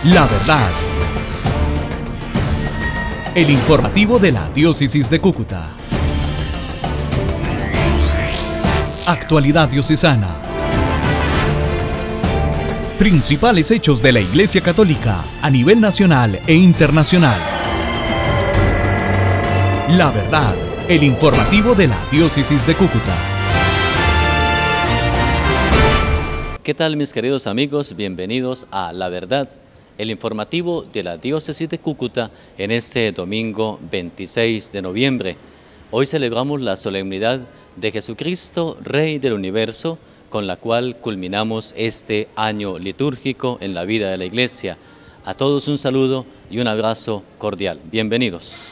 La verdad. El informativo de la Diócesis de Cúcuta. Actualidad diocesana. Principales hechos de la Iglesia Católica a nivel nacional e internacional. La verdad. El informativo de la Diócesis de Cúcuta. ¿Qué tal, mis queridos amigos? Bienvenidos a La Verdad, el informativo de la Diócesis de Cúcuta en este domingo 26 de noviembre. Hoy celebramos la solemnidad de Jesucristo, Rey del Universo, con la cual culminamos este año litúrgico en la vida de la Iglesia. A todos un saludo y un abrazo cordial. Bienvenidos.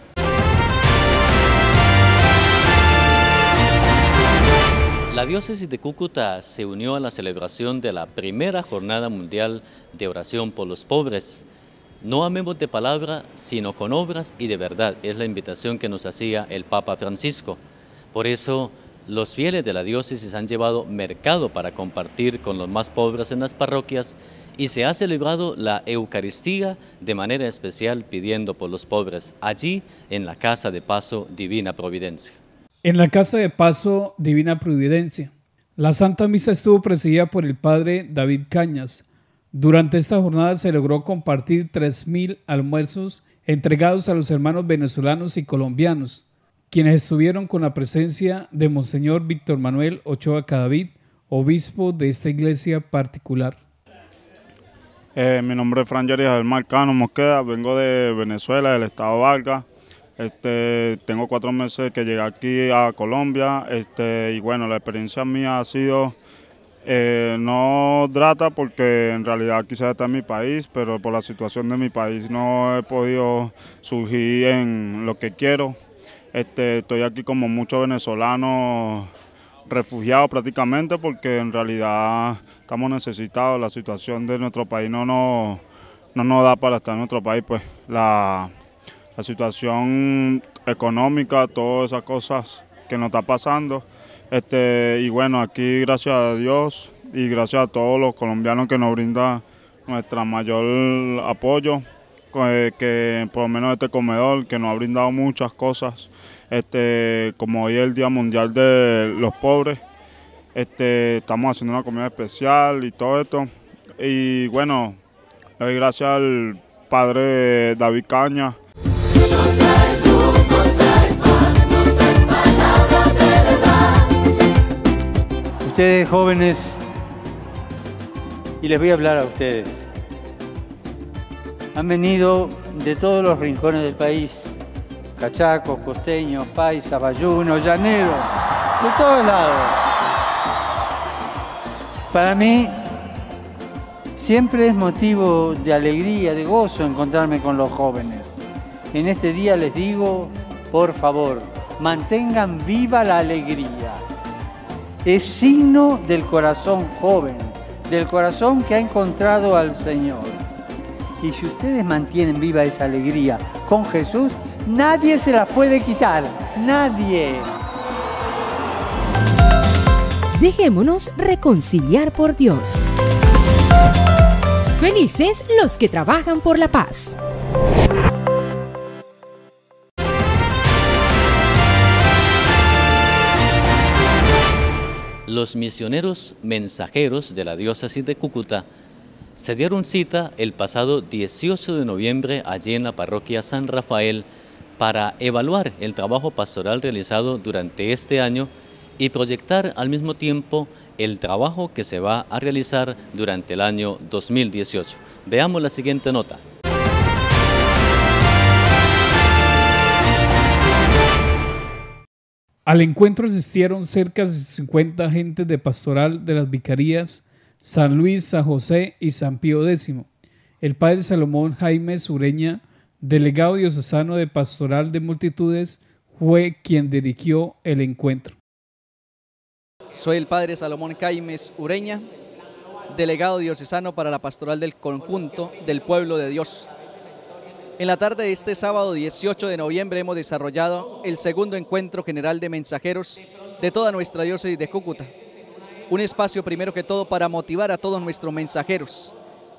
La Diócesis de Cúcuta se unió a la celebración de la primera Jornada Mundial de Oración por los Pobres. No amemos de palabra, sino con obras y de verdad, es la invitación que nos hacía el Papa Francisco. Por eso, los fieles de la diócesis han llevado mercado para compartir con los más pobres en las parroquias y se ha celebrado la Eucaristía de manera especial pidiendo por los pobres, allí en la Casa de Paso Divina Providencia. En la Casa de Paso Divina Providencia, la Santa Misa estuvo presidida por el Padre David Cañas. Durante esta jornada se logró compartir 3.000 almuerzos entregados a los hermanos venezolanos y colombianos, quienes estuvieron con la presencia de Monseñor Víctor Manuel Ochoa Cadavid, obispo de esta iglesia particular. Mi nombre es Fran Yariel Marcano Mosqueda, vengo de Venezuela, del estado Vargas. Tengo 4 meses que llegué aquí a Colombia, y bueno, la experiencia mía ha sido no grata porque en realidad quizás está en mi país, pero por la situación de mi país no he podido surgir en lo que quiero. Estoy aquí como muchos venezolanos refugiados prácticamente porque en realidad estamos necesitados, la situación de nuestro país no nos da para estar en nuestro país, pues la situación económica, todas esas cosas que nos está pasando. Y bueno, aquí gracias a Dios y gracias a todos los colombianos que nos brindan nuestro mayor apoyo, que por lo menos este comedor que nos ha brindado muchas cosas, como hoy es el Día Mundial de los Pobres, estamos haciendo una comida especial y todo esto. Y bueno, le doy gracias al Padre David Cañas. Ustedes jóvenes, y les voy a hablar a ustedes, han venido de todos los rincones del país, cachacos, costeños, paisas, bayunos, llaneros, de todos lados. Para mí siempre es motivo de alegría, de gozo encontrarme con los jóvenes. En este día les digo, por favor, mantengan viva la alegría. Es signo del corazón joven, del corazón que ha encontrado al Señor. Y si ustedes mantienen viva esa alegría con Jesús, nadie se la puede quitar, nadie. Dejémonos reconciliar por Dios. Felices los que trabajan por la paz. Los misioneros mensajeros de la Diócesis de Cúcuta se dieron cita el pasado 18 de noviembre allí en la parroquia San Rafael para evaluar el trabajo pastoral realizado durante este año y proyectar al mismo tiempo el trabajo que se va a realizar durante el año 2018. Veamos la siguiente nota. Al encuentro asistieron cerca de 50 agentes de pastoral de las vicarías San Luis, San José y San Pío X. El padre Salomón Jaime Ureña, delegado diocesano de Pastoral de Multitudes, fue quien dirigió el encuentro. Soy el padre Salomón Jaime Ureña, delegado diocesano para la pastoral del conjunto del pueblo de Dios. En la tarde de este sábado 18 de noviembre hemos desarrollado el segundo encuentro general de mensajeros de toda nuestra diócesis de Cúcuta. Un espacio primero que todo para motivar a todos nuestros mensajeros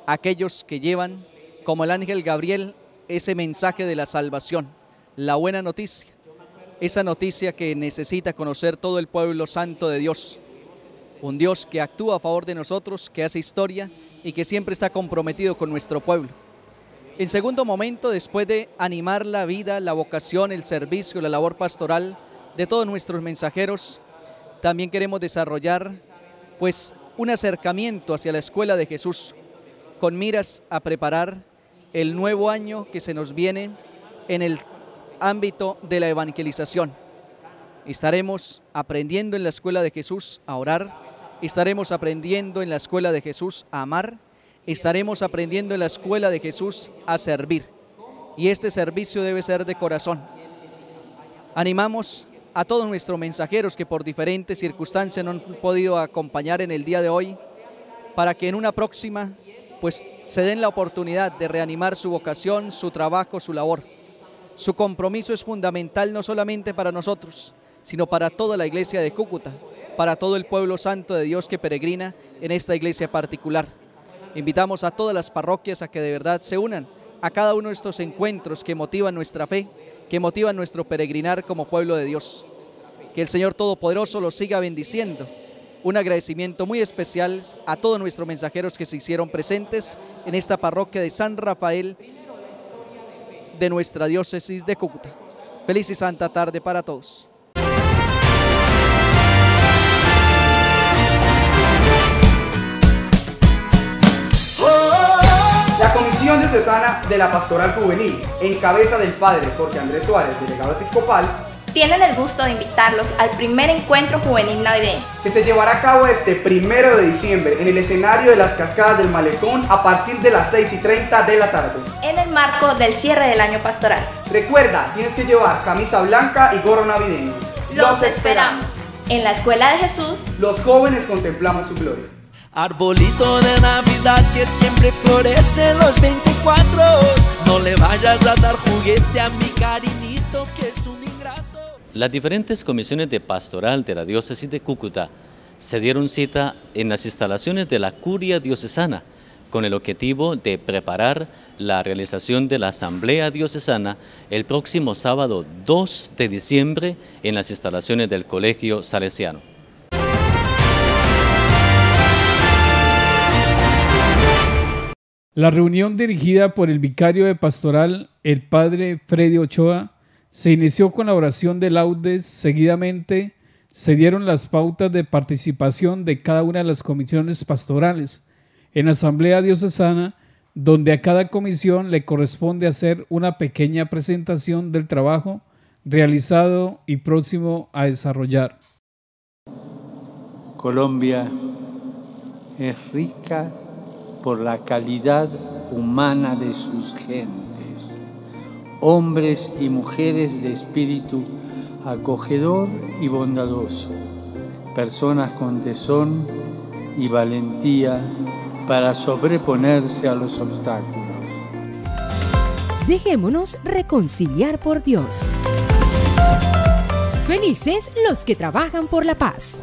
aquellos que llevan, como el ángel Gabriel, ese mensaje de la salvación, la buena noticia, esa noticia que necesita conocer todo el pueblo santo de Dios, un Dios que actúa a favor de nosotros, que hace historia y que siempre está comprometido con nuestro pueblo. En segundo momento, después de animar la vida, la vocación, el servicio, la labor pastoral de todos nuestros mensajeros, también queremos desarrollar pues un acercamiento hacia la Escuela de Jesús, con miras a preparar el nuevo año que se nos viene en el ámbito de la evangelización. Estaremos aprendiendo en la Escuela de Jesús a orar, estaremos aprendiendo en la Escuela de Jesús a amar, estaremos aprendiendo en la Escuela de Jesús a servir. Y este servicio debe ser de corazón. Animamos a todos nuestros mensajeros que por diferentes circunstancias no han podido acompañar en el día de hoy, para que en una próxima pues se den la oportunidad de reanimar su vocación, su trabajo, su labor. Su compromiso es fundamental no solamente para nosotros, sino para toda la iglesia de Cúcuta, para todo el pueblo santo de Dios que peregrina en esta iglesia particular. Invitamos a todas las parroquias a que de verdad se unan a cada uno de estos encuentros que motivan nuestra fe, que motivan nuestro peregrinar como pueblo de Dios. Que el Señor Todopoderoso los siga bendiciendo. Un agradecimiento muy especial a todos nuestros mensajeros que se hicieron presentes en esta parroquia de San Rafael de nuestra diócesis de Cúcuta. Feliz y santa tarde para todos. La Comisión Diocesana de la Pastoral Juvenil, en cabeza del Padre Jorge Andrés Suárez, delegado episcopal, tienen el gusto de invitarlos al primer encuentro juvenil navideño, que se llevará a cabo este 1 de diciembre en el escenario de las Cascadas del Malecón a partir de las 6:30 de la tarde. en el marco del cierre del año pastoral. Recuerda, tienes que llevar camisa blanca y gorro navideño. ¡Los esperamos! En la Escuela de Jesús, los jóvenes contemplamos su gloria. Arbolito de Navidad que siempre florece los 24. No le vayas a dar juguete a mi cariñito que es un ingrato. Las diferentes comisiones de pastoral de la diócesis de Cúcuta se dieron cita en las instalaciones de la Curia Diocesana con el objetivo de preparar la realización de la Asamblea Diocesana el próximo sábado 2 de diciembre en las instalaciones del Colegio Salesiano. La reunión dirigida por el vicario de pastoral, el padre Freddy Ochoa, se inició con la oración de laudes. Seguidamente se dieron las pautas de participación de cada una de las comisiones pastorales en la Asamblea Diocesana, donde a cada comisión le corresponde hacer una pequeña presentación del trabajo realizado y próximo a desarrollar. Colombia es rica por la calidad humana de sus gentes, hombres y mujeres de espíritu acogedor y bondadoso, personas con tesón y valentía para sobreponerse a los obstáculos. Dejémonos reconciliar por Dios. Felices los que trabajan por la paz.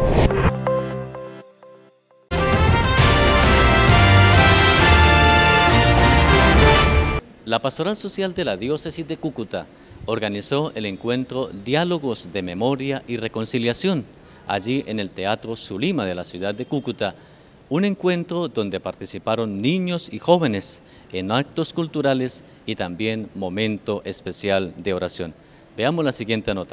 La Pastoral Social de la Diócesis de Cúcuta organizó el encuentro Diálogos de Memoria y Reconciliación, allí en el Teatro Zulima de la ciudad de Cúcuta, un encuentro donde participaron niños y jóvenes en actos culturales y también momento especial de oración. Veamos la siguiente nota.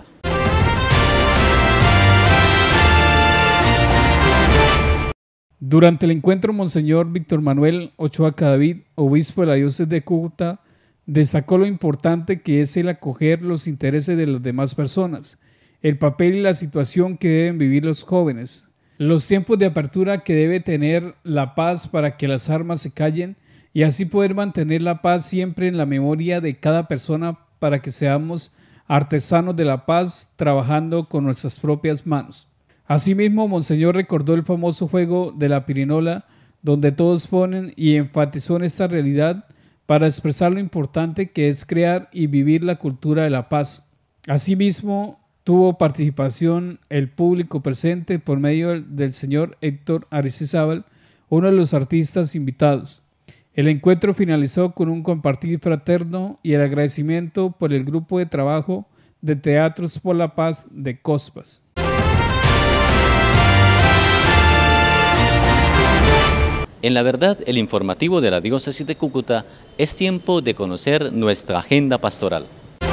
Durante el encuentro, Monseñor Víctor Manuel Ochoa Cadavid, obispo de la diócesis de Cúcuta, destacó lo importante que es el acoger los intereses de las demás personas, el papel y la situación que deben vivir los jóvenes, los tiempos de apertura que debe tener la paz para que las armas se callen y así poder mantener la paz siempre en la memoria de cada persona para que seamos artesanos de la paz trabajando con nuestras propias manos. Asimismo, Monseñor recordó el famoso juego de la pirinola, donde todos ponen y enfatizó en esta realidad para expresar lo importante que es crear y vivir la cultura de la paz. Asimismo, tuvo participación el público presente por medio del señor Héctor Aristizábal, uno de los artistas invitados. El encuentro finalizó con un compartir fraterno y el agradecimiento por el grupo de trabajo de Teatros por la Paz de Cospas. En la verdad, el informativo de la Diócesis de Cúcuta es tiempo de conocer nuestra agenda pastoral.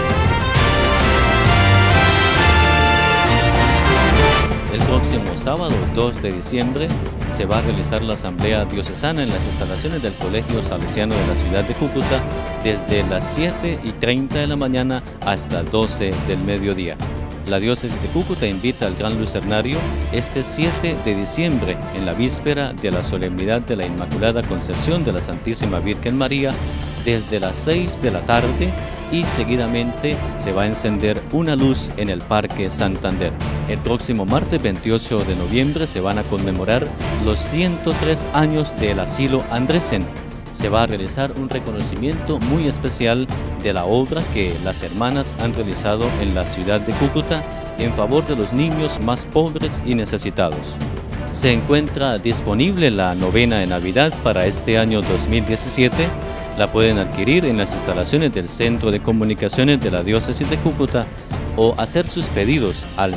El próximo sábado 2 de diciembre se va a realizar la Asamblea Diocesana en las instalaciones del Colegio Salesiano de la ciudad de Cúcuta desde las 7:30 de la mañana hasta 12 del mediodía. La Diócesis de Cúcuta invita al Gran Lucernario este 7 de diciembre, en la víspera de la solemnidad de la Inmaculada Concepción de la Santísima Virgen María, desde las 6 de la tarde y seguidamente se va a encender una luz en el Parque Santander. El próximo martes 28 de noviembre se van a conmemorar los 103 años del Asilo Andresen. Se va a realizar un reconocimiento muy especial de la obra que las hermanas han realizado en la ciudad de Cúcuta en favor de los niños más pobres y necesitados. Se encuentra disponible la novena de Navidad para este año 2017. La pueden adquirir en las instalaciones del Centro de Comunicaciones de la Diócesis de Cúcuta o hacer sus pedidos al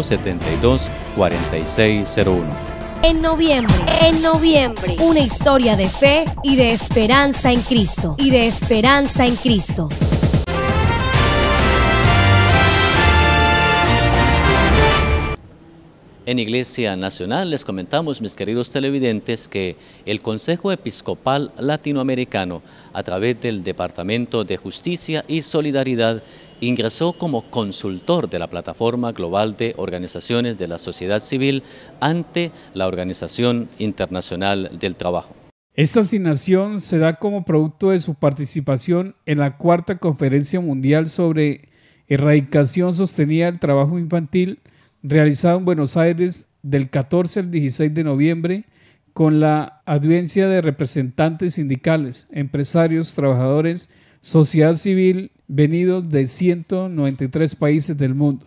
572-4601. En noviembre, una historia de fe y de esperanza en Cristo. En Iglesia Nacional les comentamos, mis queridos televidentes, que el Consejo Episcopal Latinoamericano, a través del Departamento de Justicia y Solidaridad, ingresó como consultor de la Plataforma Global de Organizaciones de la Sociedad Civil ante la Organización Internacional del Trabajo. Esta asignación se da como producto de su participación en la Cuarta Conferencia Mundial sobre Erradicación Sostenida del Trabajo Infantil, realizado en Buenos Aires del 14 al 16 de noviembre, con la audiencia de representantes sindicales, empresarios, trabajadores, sociedad civil, venidos de 193 países del mundo.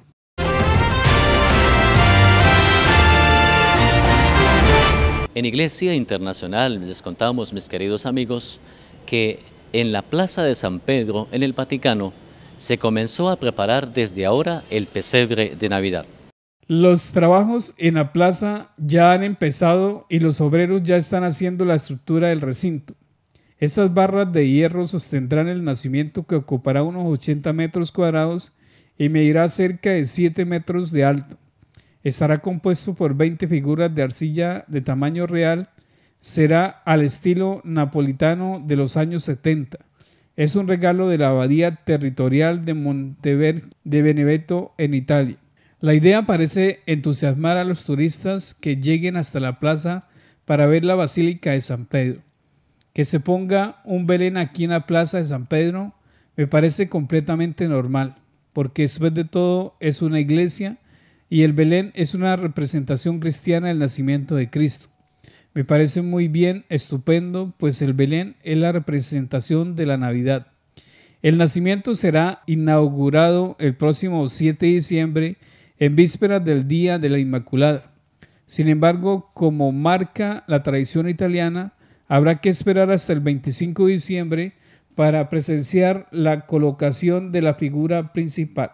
En Iglesia Internacional les contamos, mis queridos amigos, que en la Plaza de San Pedro, en el Vaticano, se comenzó a preparar desde ahora el pesebre de Navidad. Los trabajos en la plaza ya han empezado y los obreros ya están haciendo la estructura del recinto. Esas barras de hierro sostendrán el nacimiento, que ocupará unos 80 metros cuadrados y medirá cerca de 7 metros de alto. Estará compuesto por 20 figuras de arcilla de tamaño real. Será al estilo napolitano de los años 70. Es un regalo de la Abadía Territorial de Monteverdi de Benevento en Italia. La idea parece entusiasmar a los turistas que lleguen hasta la plaza para ver la Basílica de San Pedro. Que se ponga un Belén aquí en la Plaza de San Pedro me parece completamente normal, porque después de todo es una iglesia y el Belén es una representación cristiana del nacimiento de Cristo. Me parece muy bien, estupendo, pues el Belén es la representación de la Navidad. El nacimiento será inaugurado el próximo 7 de diciembre en vísperas del Día de la Inmaculada. Sin embargo, como marca la tradición italiana, habrá que esperar hasta el 25 de diciembre para presenciar la colocación de la figura principal.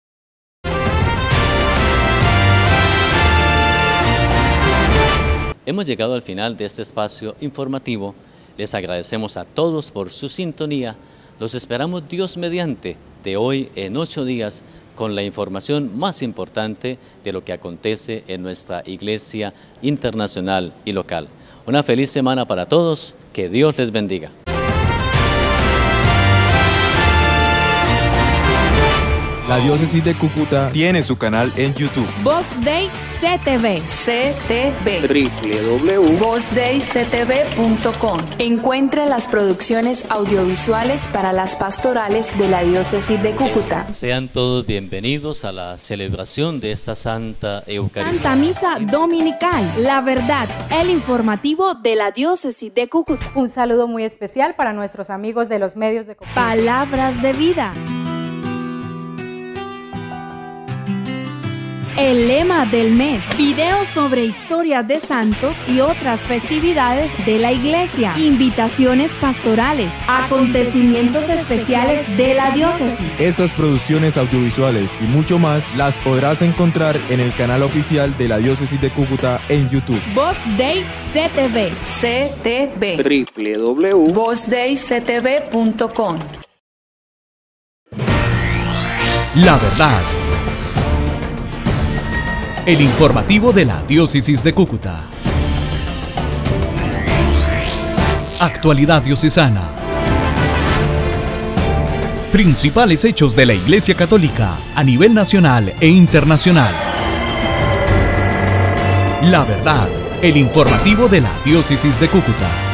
Hemos llegado al final de este espacio informativo. Les agradecemos a todos por su sintonía. Los esperamos, Dios mediante, de hoy en 8 días, con la información más importante de lo que acontece en nuestra iglesia internacional y local. Una feliz semana para todos, que Dios les bendiga. La Diócesis de Cúcuta tiene su canal en YouTube. Vox Dei CTV. www.voxdeictv.com. Encuentre las producciones audiovisuales para las pastorales de la Diócesis de Cúcuta. Sean todos bienvenidos a la celebración de esta Santa Eucaristía. Santa Misa Dominical. La verdad, el informativo de la Diócesis de Cúcuta. Un saludo muy especial para nuestros amigos de los medios de comunicación. Palabras de vida. El lema del mes, videos sobre historias de santos y otras festividades de la iglesia, invitaciones pastorales, acontecimientos especiales de la diócesis. Estas producciones audiovisuales y mucho más las podrás encontrar en el canal oficial de la Diócesis de Cúcuta en YouTube. Vox Dei CTV. www.voxdeictv.com. La verdad. El informativo de la Diócesis de Cúcuta. Actualidad diocesana. Principales hechos de la Iglesia Católica a nivel nacional e internacional. La verdad. El informativo de la Diócesis de Cúcuta.